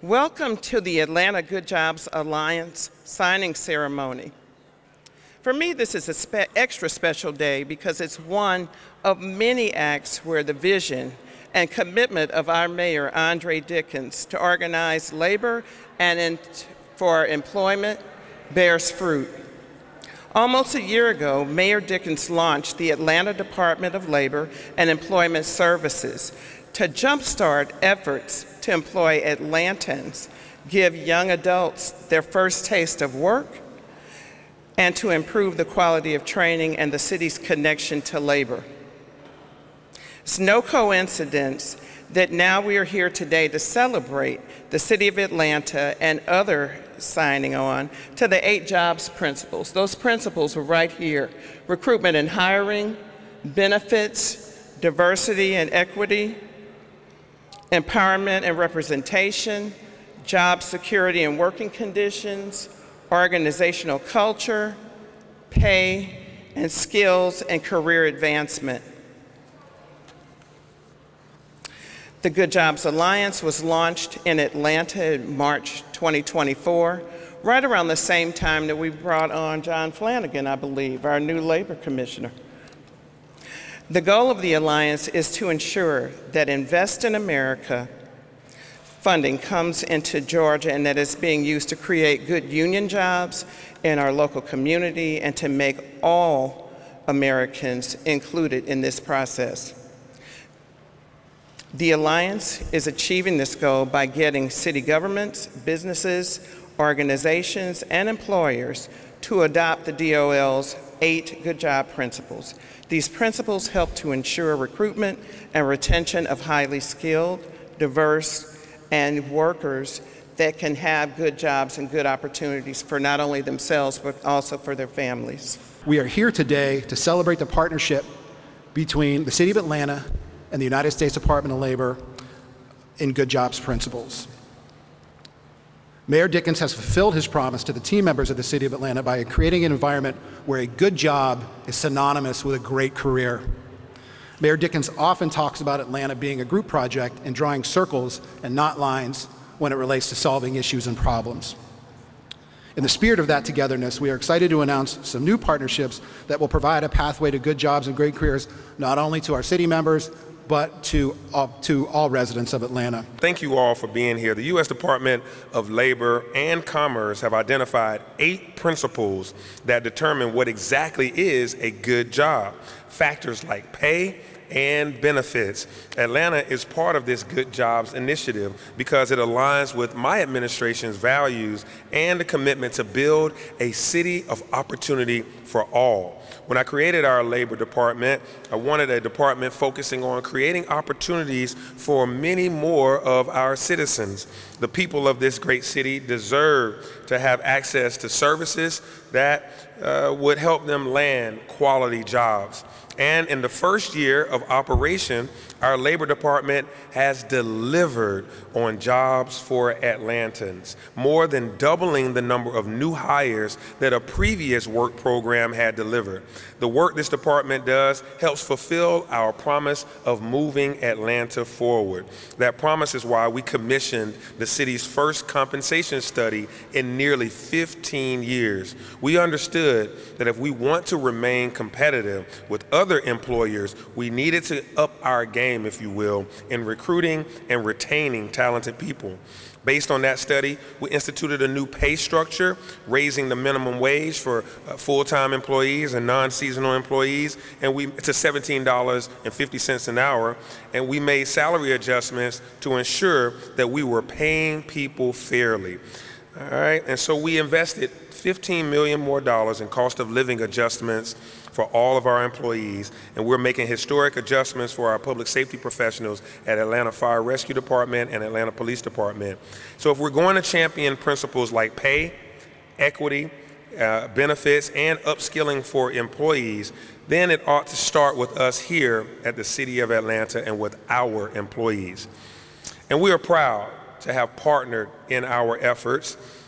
Welcome to the Atlanta Good Jobs Alliance signing ceremony. For me, this is an extra special day because it's one of many acts where the vision and commitment of our mayor, Andre Dickens, to organize labor and for employment bears fruit. Almost a year ago, Mayor Dickens launched the Atlanta Department of Labor and Employment Services to jumpstart efforts to employ Atlantans, give young adults their first taste of work, and to improve the quality of training and the city's connection to labor. It's no coincidence that now we are here today to celebrate the City of Atlanta and other signing on to the 8 jobs principles. Those principles are right here: recruitment and hiring, benefits, diversity and equity, empowerment and representation, job security and working conditions, organizational culture, pay, and skills and career advancement. The Good Jobs Alliance was launched in Atlanta in March 2024, right around the same time that we brought on John Flanagan, I believe, our new labor commissioner. The goal of the Alliance is to ensure that Invest in America funding comes into Georgia and that it's being used to create good union jobs in our local community and to make all Americans included in this process. The Alliance is achieving this goal by getting city governments, businesses, organizations, and employers to adopt the DOL's 8 good job principles. These principles help to ensure recruitment and retention of highly skilled, diverse, and workers that can have good jobs and good opportunities for not only themselves, but also for their families. We are here today to celebrate the partnership between the City of Atlanta and the United States Department of Labor in Good Jobs Principles. Mayor Dickens has fulfilled his promise to the team members of the City of Atlanta by creating an environment where a good job is synonymous with a great career. Mayor Dickens often talks about Atlanta being a group project and drawing circles and not lines when it relates to solving issues and problems. In the spirit of that togetherness, we are excited to announce some new partnerships that will provide a pathway to good jobs and great careers, not only to our city members, but to all residents of Atlanta. Thank you all for being here. The U.S. Department of Labor and Commerce have identified 8 principles that determine what exactly is a good job. Factors like pay and benefits. Atlanta is part of this Good Jobs initiative because it aligns with my administration's values and the commitment to build a city of opportunity for all. When I created our labor department, I wanted a department focusing on creating opportunities for many more of our citizens. The people of this great city deserve to have access to services that would help them land quality jobs. And in the first year of operation, our labor department has delivered on jobs for Atlantans, more than doubling the number of new hires that a previous work program had delivered. The work this department does helps fulfill our promise of moving Atlanta forward. That promise is why we commissioned the city's first compensation study in nearly 15 years. We understood that if we want to remain competitive with other employers, we needed to up our game, if you will, in recruiting and retaining talented people. Based on that study, we instituted a new pay structure, raising the minimum wage for full-time employees and non-seasonal employees, and to $17.50 an hour, and we made salary adjustments to ensure that we were paying people fairly. All right, and so we invested $15 million more in cost of living adjustments for all of our employees, and we're making historic adjustments for our public safety professionals at Atlanta Fire Rescue Department and Atlanta Police Department. So if we're going to champion principles like pay, equity, benefits, and upskilling for employees, then it ought to start with us here at the City of Atlanta and with our employees. And we are proud to have partnered in our efforts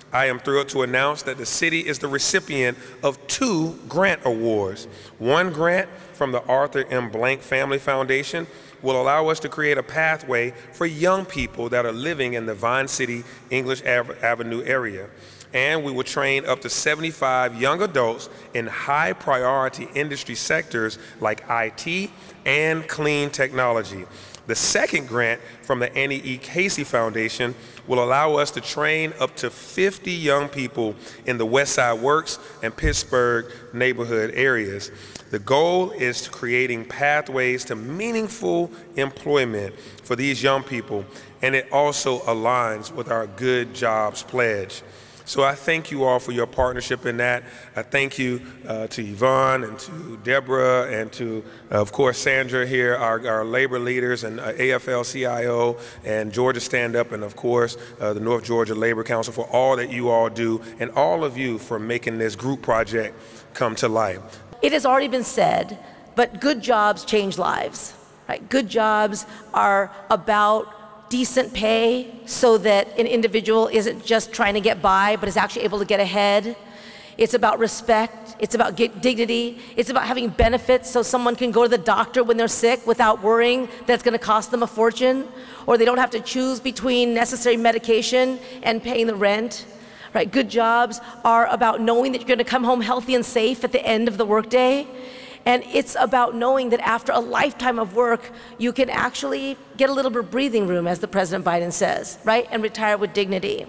I am thrilled to announce that the city is the recipient of 2 grant awards. One grant from the Arthur M. Blank Family Foundation will allow us to create a pathway for young people that are living in the Vine City English Avenue area. And we will train up to 75 young adults in high priority industry sectors like IT and clean technology. The second grant from the Annie E. Casey Foundation will allow us to train up to 50 young people in the West Side Works and Pittsburgh neighborhood areas. The goal is creating pathways to meaningful employment for these young people, and it also aligns with our Good Jobs Pledge. So I thank you all for your partnership in that. I thank you to Yvonne and to Deborah and to, of course, Sandra here, our labor leaders, and AFL-CIO and Georgia Stand Up, and of course, the North Georgia Labor Council for all that you all do, and all of you for making this group project come to life. It has already been said, but good jobs change lives, right? Good jobs are about decent pay so that an individual isn't just trying to get by, but is actually able to get ahead. It's about respect. It's about dignity. It's about having benefits so someone can go to the doctor when they're sick without worrying that it's going to cost them a fortune, or they don't have to choose between necessary medication and paying the rent. Right? Good jobs are about knowing that you're going to come home healthy and safe at the end of the workday. And it's about knowing that after a lifetime of work, you can actually get a little bit of breathing room, as the President Biden says, right? And retire with dignity.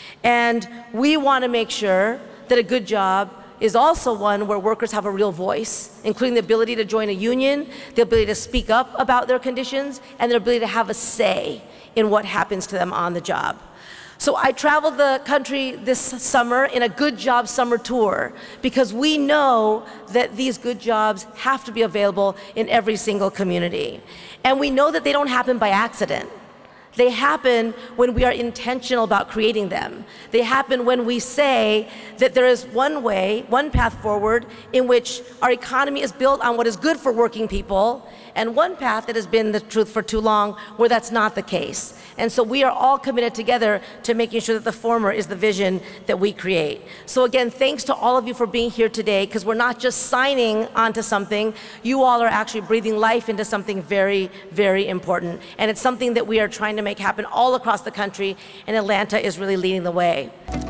And we want to make sure that a good job is also one where workers have a real voice, including the ability to join a union, the ability to speak up about their conditions, and their ability to have a say in what happens to them on the job. So I traveled the country this summer in a Good Jobs summer tour because we know that these good jobs have to be available in every single community. And we know that they don't happen by accident. They happen when we are intentional about creating them. They happen when we say that there is one way, one path forward in which our economy is built on what is good for working people, and one path that has been the truth for too long where that's not the case. And so we are all committed together to making sure that the former is the vision that we create. So again, thanks to all of you for being here today, because we're not just signing onto something, you all are actually breathing life into something very, very important. And it's something that we are trying to make happen all across the country, and Atlanta is really leading the way.